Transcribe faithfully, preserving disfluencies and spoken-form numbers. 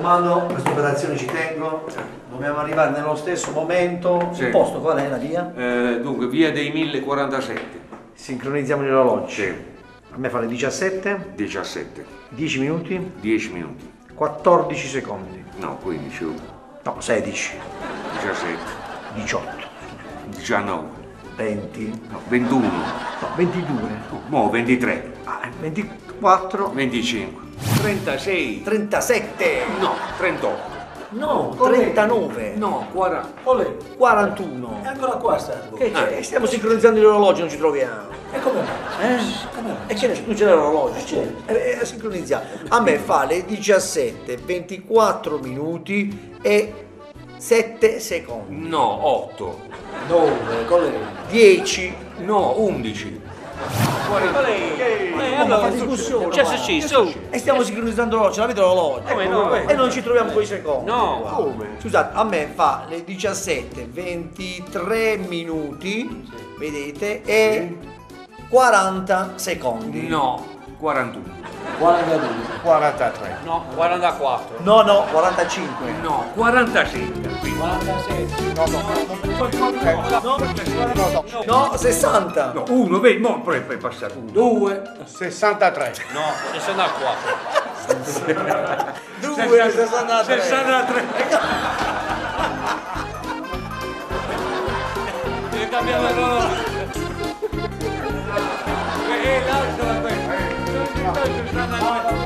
raccomando, queste operazioni ci tengo, dobbiamo arrivare nello stesso momento. Sì. Il posto qual è la via? Eh, dunque, via dei mille quarantasette. Sincronizziamo gli orologi. Sì. A me fa le diciassette, diciassette. dieci minuti, dieci minuti. quattordici secondi. No, quindici. No, sedici, diciassette. diciotto, diciannove. venti, No, ventuno. no, ventidue, Mo' ventitré. ah, ventiquattro, venticinque. trentasei. trentasette, No, trentotto. no, trentanove, No, quaranta. Olè, quarantuno. è ancora qua sta. Che c'è? Stiamo sincronizzando gli orologi, non ci troviamo. E come? Eh? E che ne tu c'è l'orologio? C'è. E, e sincronizziamo. A me fa le diciassette, ventiquattro minuti e sette secondi. No, otto. Dove? Olè. dieci. No, undici. Eh, allora, discussione. C'è se ci, su. E stiamo sincronizzando l'orologio, la vedo l'orologio. Come no? E non ci troviamo con i secondi. No, qua. come? Scusate, a me fa le diciassette, ventitré minuti, vedete, e quaranta secondi. No, quarantuno. quarantadue. quarantatré. No, quarantaquattro. No, no, quarantacinque. No, quarantasette. quarantasette. No, no, no, no, sessanta. No, uno, vedi, mo' poi è passato uno. Due. sessantatré. No, sessantaquattro. due, sessantatré. sessantatré. Devi cambiare l'orologio. E lasciala questa.